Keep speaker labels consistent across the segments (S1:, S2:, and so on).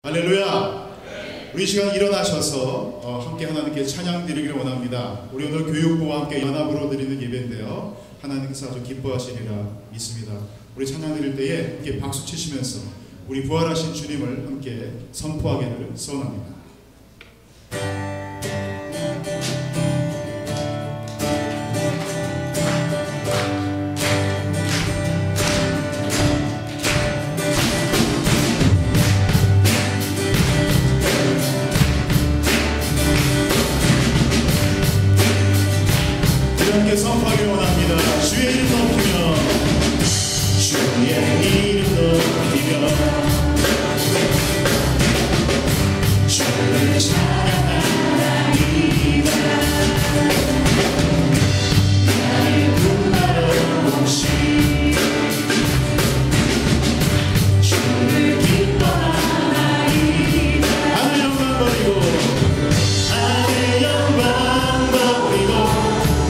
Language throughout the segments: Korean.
S1: 할렐루야. 우리 이 시간 일어나셔서 함께 하나님께 찬양 드리기를 원합니다. 우리 오늘 교육부와 함께 연합으로 드리는 예배인데요, 하나님께서 아주 기뻐하시리라 믿습니다. 우리 찬양 드릴 때에 함께 박수 치시면서 우리 부활하신 주님을 함께 선포하기를 소원합니다. 함께 선포하기 원합니다. 주의 이름 높이며, 주의 이름 높이며, 주를 찬양하나이다. 나를 구하러 오신 주를 기뻐하나이다. 하늘 영광 버리고, 하늘 영광 버리고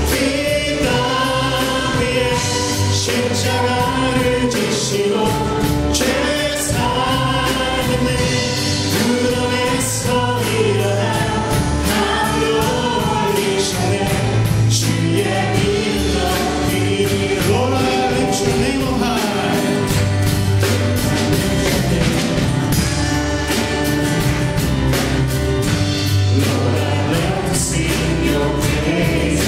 S1: 십자가를 지시고 죄 사는 내 무덤에서 일어나 하늘로 올리시네. 주의 이름 높이 Lord, I lift your name on high. Lord, I love to sing your praise.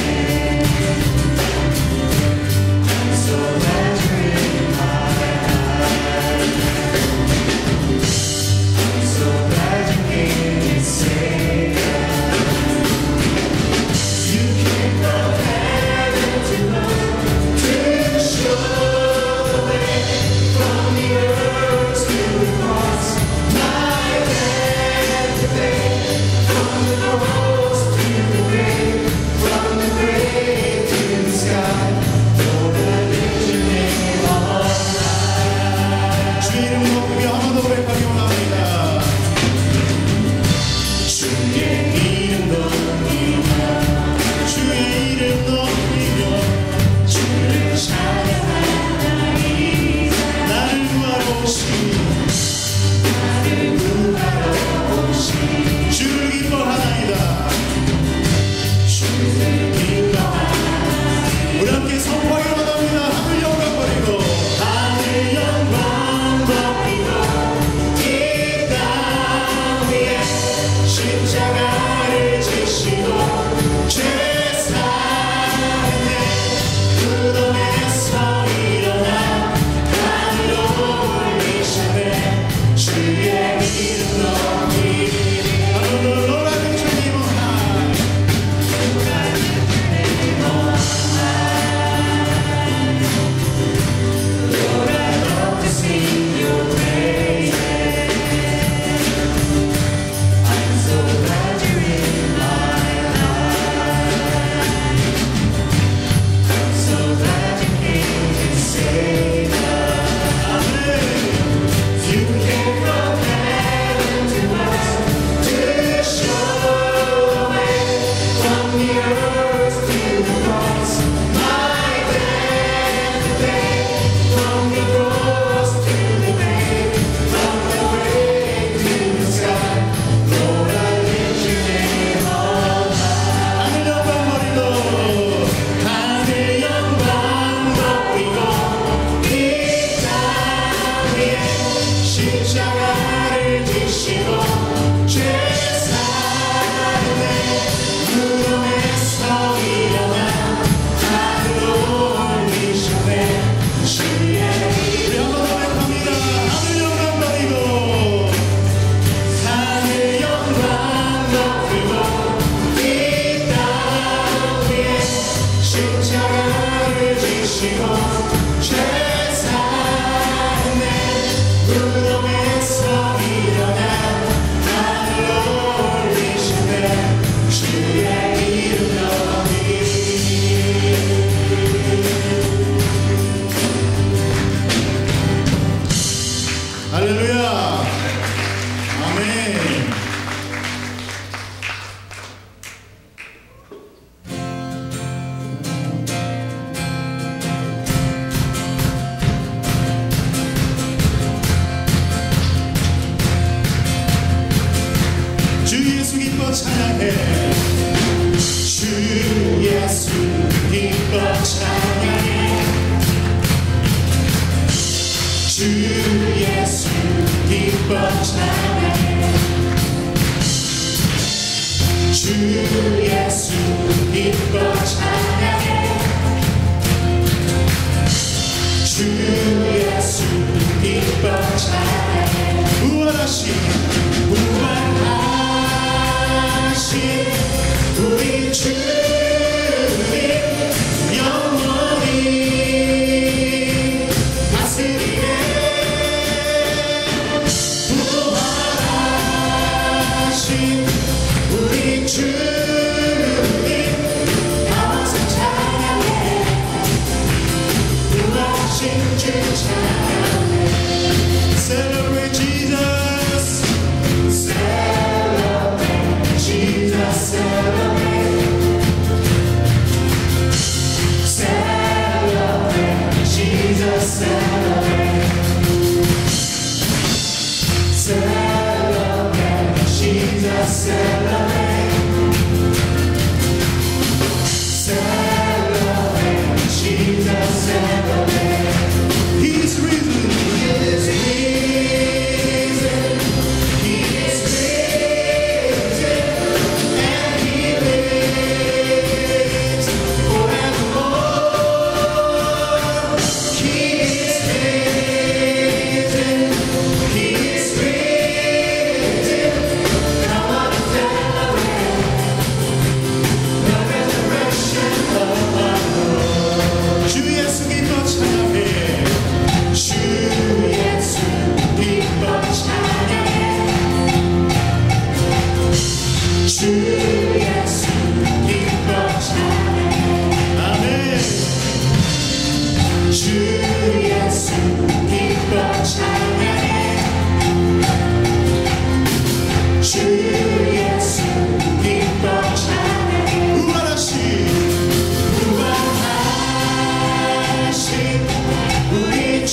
S1: 예수 기뻐 찬양해. 주 예수 기뻐 찬양해. 주 예수 기뻐 찬양해. 주 예수 기뻐 찬양해. 주 예수 기뻐 찬양해. 부활하신 우리 주님 영원히 다스리네. 부활하신 우리 주님 항상 찬양해. 부활하신 주 찬양해. Celebrate Jesus. Celebrate Jesus. Celebrate. Celebrate Jesus. Celebrate. Celebrate Jesus. Celebrate. Celebrate Jesus. Celebrate. He's risen. He is risen. He is risen. And he lives forevermore. He is risen. He is risen. Come on and celebrate the resurrection of our Lord. 주 예수 기뻐 찬양해. 주 예수 기뻐 찬양해. 주 예수 기뻐 찬양해. 아멘. 주 예수 기뻐 찬양해. 주 예수 기뻐 찬양해. 부활하신 우리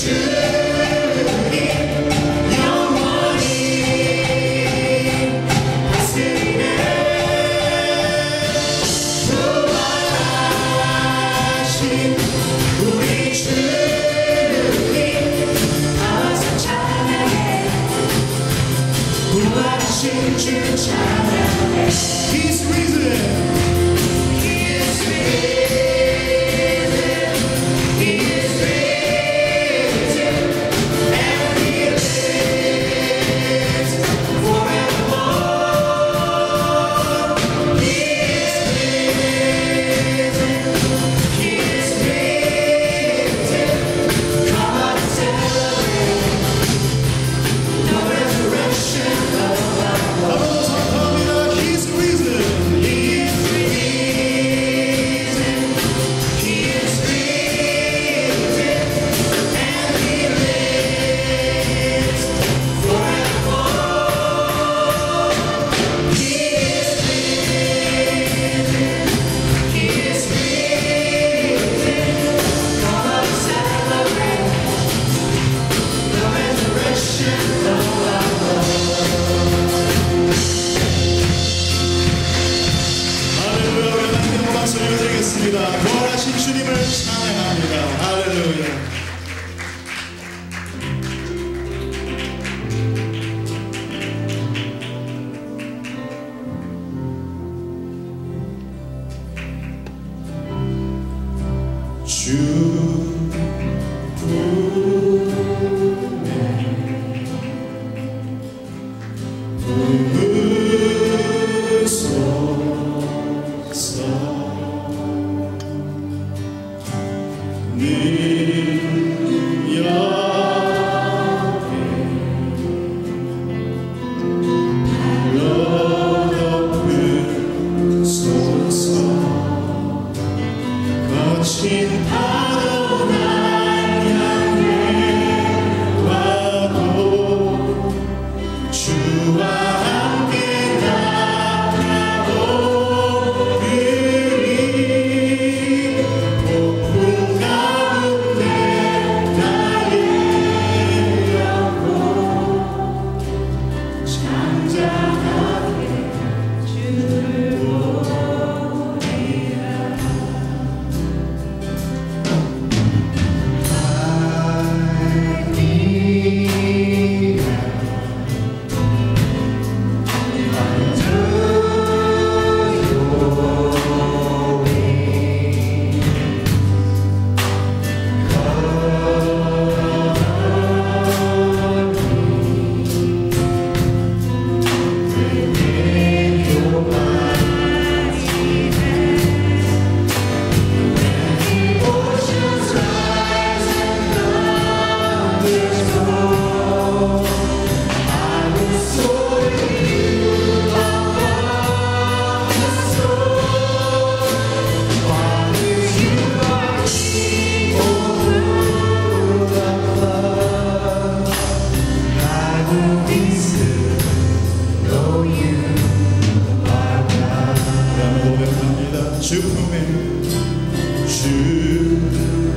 S1: 주님 영원히 다스리네. 부활하신 우리 주님 항상 찬양해. 부활하신 주 찬양해. He's risen. He is risen. He is risen. And he lives forevermore. He is risen. He is risen. Come on and celebrate the resurrection of our Lord. He's risen. He is risen. He is risen. And he lives forevermore. He is risen. He is risen. Come on and celebrate the resurrection of our Lord. 할렐루야. 우리 함께 음악 소리를 드리겠습니다. 부활하신 주님을 찬양합니다. 할렐루야. 주 거친 파도 날 향해 와도 주와 함께 나아오리니 폭풍 가운데 나의 영혼 잠잠하게 주 품에 주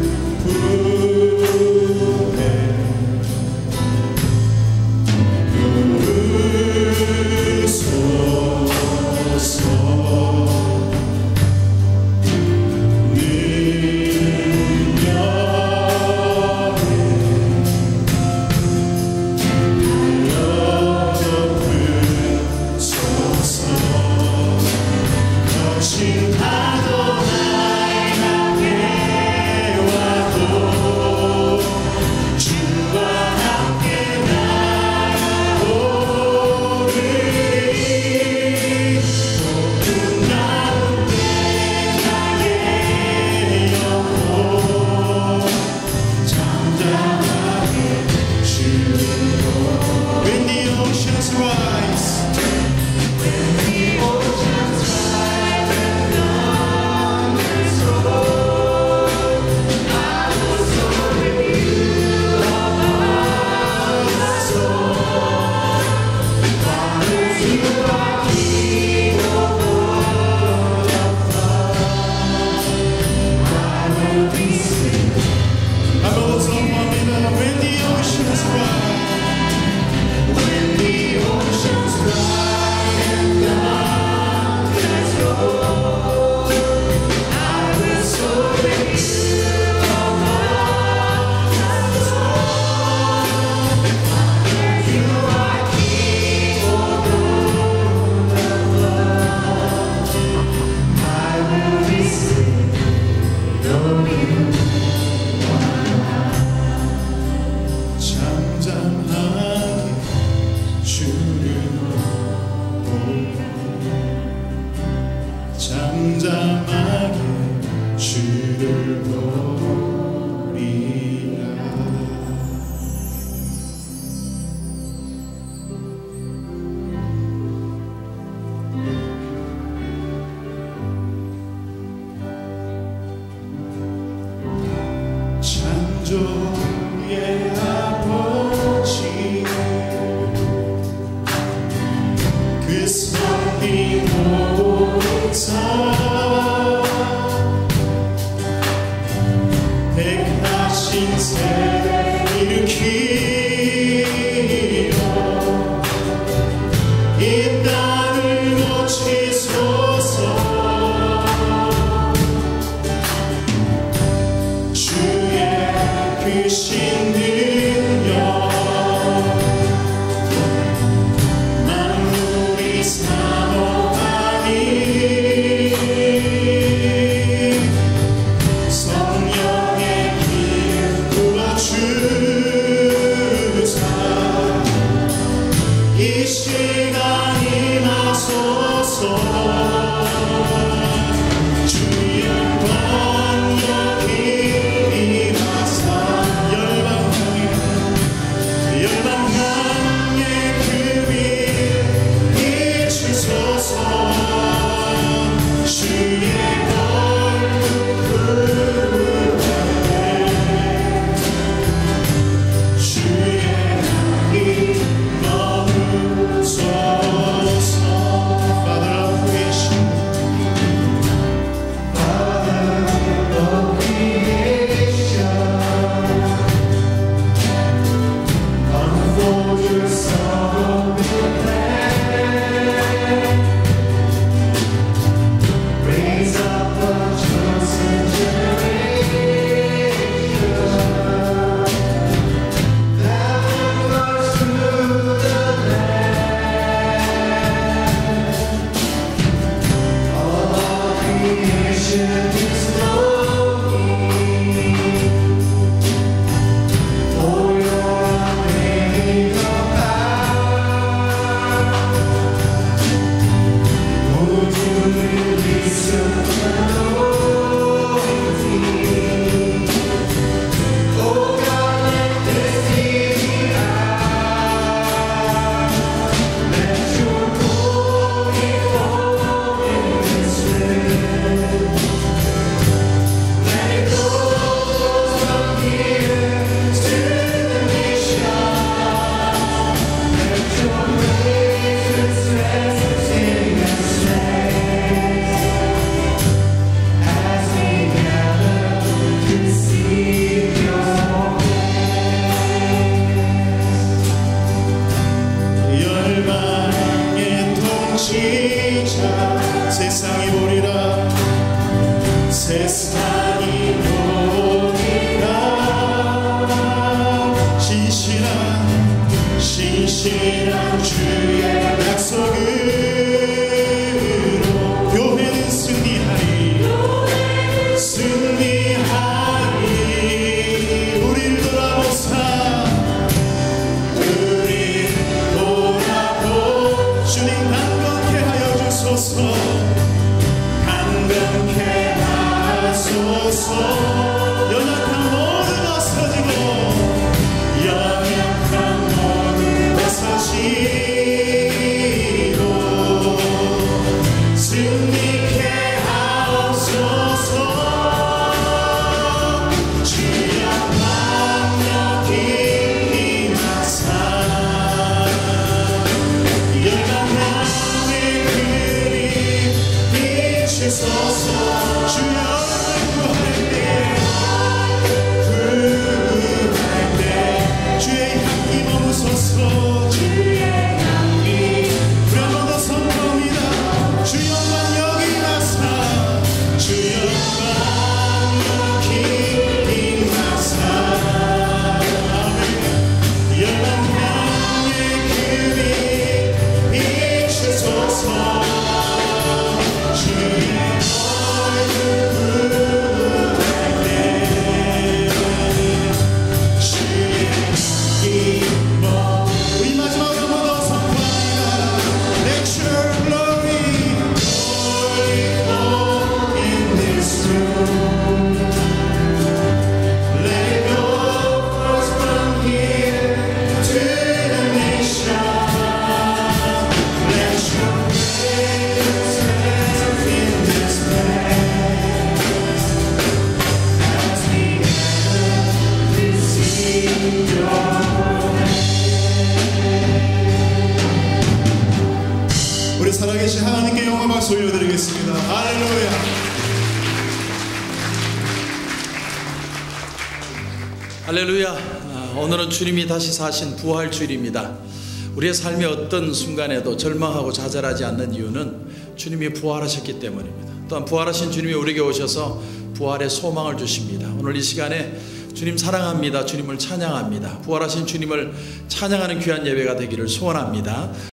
S1: 잠잠하게 주를 보리라. 창조의 아버지 그 성이 백하신 세대 일으키며 이 땅을 고치소서. 주의 크신 능력 만물이 사모하니 성령의 길 부어주사 이 시간 임하소서. 주의 영광 여기 임하사 열방 향해 그 빛 비추소서. 주의 Father, 연약한 모든 벗어지고 연약한 모든 벗어지고 승리케 하옵소서. 주여 강력히 임하사 열방만의 그리 비추소서. 주여 구할 때 주의 향기 머무소서. 주의 향기 불 한 번 더 선포합니다. 주여 강력히 임하사 주여 강력히 임하사 열방만의 그리 비추소서. 주의 얼굴 구할 때 주의 향기 우리 마지막으로 한 번 더 선포합니다. Let your glory fall in this room. Let it go forth from here to the nation. Let your praise rest in this place as we receive your 우리 살아계신 하나님께 영광 박수 올려드리겠습니다. 할렐루야.
S2: 할렐루야. 오늘은 주님이 다시 사신 부활 주일입니다. 우리의 삶의 어떤 순간에도 절망하고 좌절하지 않는 이유는 주님이 부활하셨기 때문입니다. 또한 부활하신 주님이 우리에게 오셔서 부활의 소망을 주십니다. 오늘 이 시간에 주님 사랑합니다. 주님을 찬양합니다. 부활하신 주님을 찬양하는 귀한 예배가 되기를 소원합니다.